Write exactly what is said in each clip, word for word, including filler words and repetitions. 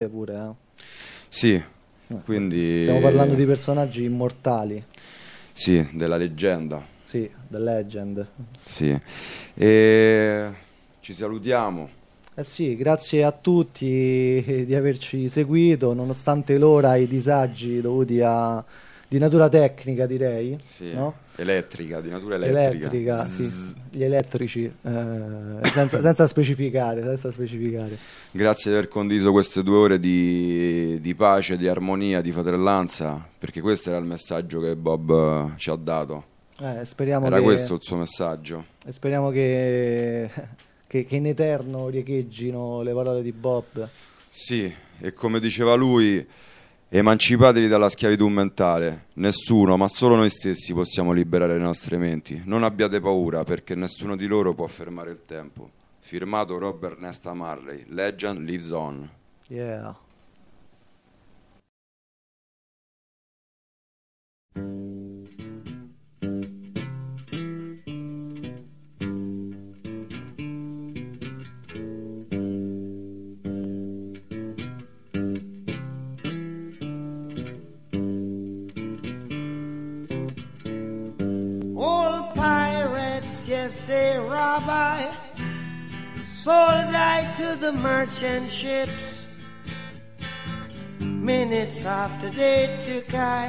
pure, eh? Sì, quindi... Stiamo parlando di personaggi immortali. Sì, della leggenda. Sì, The Legend. Sì. E ci salutiamo. Eh sì, grazie a tutti di averci seguito, nonostante l'ora e i disagi dovuti a... di natura tecnica, direi. Sì, no? elettrica, di natura elettrica. Elettrica, sì. Gli elettrici, eh, senza, senza specificare, senza specificare. Grazie di aver condiviso queste due ore di, di pace, di armonia, di fratellanza, perché questo era il messaggio che Bob ci ha dato. Eh, speriamo era che, questo il suo messaggio. E speriamo che, che, che in eterno riecheggino le parole di Bob. Sì, e come diceva lui, emancipatevi dalla schiavitù mentale. Nessuno, ma solo noi stessi possiamo liberare le nostre menti. Non abbiate paura, perché nessuno di loro può fermare il tempo. Firmato Robert Nesta Marley. Legend lives on. Yeah. They rob I, sold I to the merchant ships. Minutes after they took I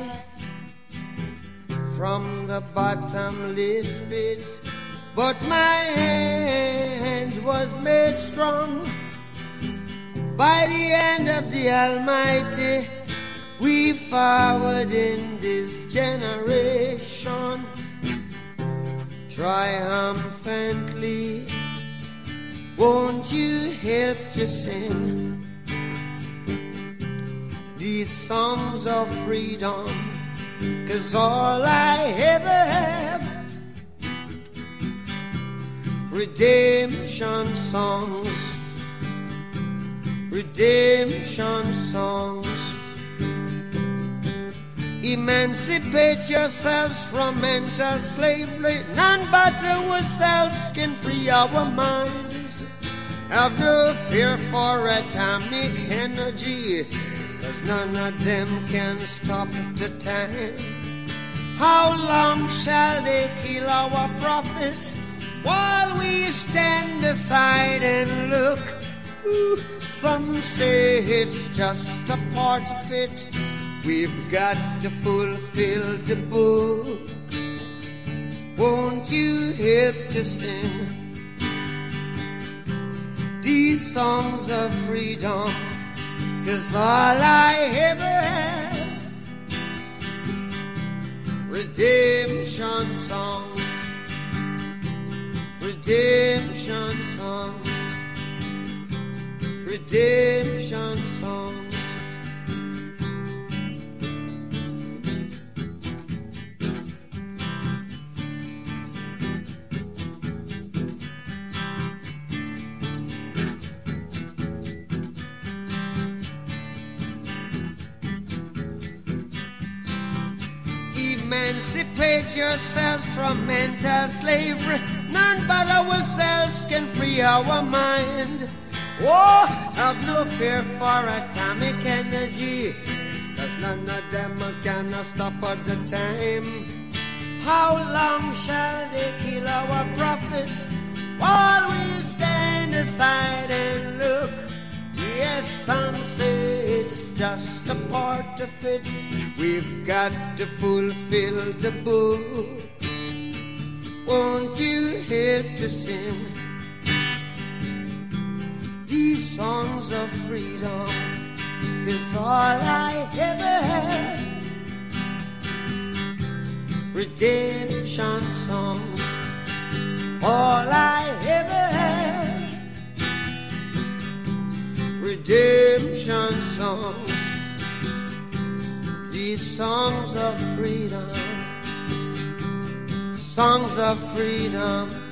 from the bottomless pit, but my hand was made strong by the hand of the Almighty. We forward in this generation triumphantly. Won't you help to sing these songs of freedom? 'Cause all I ever have, redemption songs, redemption songs. Emancipate yourselves from mental slavery. None but ourselves can free our minds. Have no fear for atomic energy, 'cause none of them can stop the time. How long shall they kill our prophets while we stand aside and look? Ooh, some say it's just a part of it. We've got to fulfill the book. Won't you help to sing these songs of freedom? 'Cause all I ever have, redemption songs, redemption songs, redemption songs. Emancipate yourselves from mental slavery. None but ourselves can free our mind. Oh, have no fear for atomic energy, 'cause none of them can stop at the time. How long shall they kill our prophets while we stand aside and look? Yes, some say it's just a part of it. We've got to fulfill the book. Won't you help to sing these songs of freedom? 'Cause all I ever had, redemption songs. All I ever had, redemption songs. These songs of freedom, songs of freedom.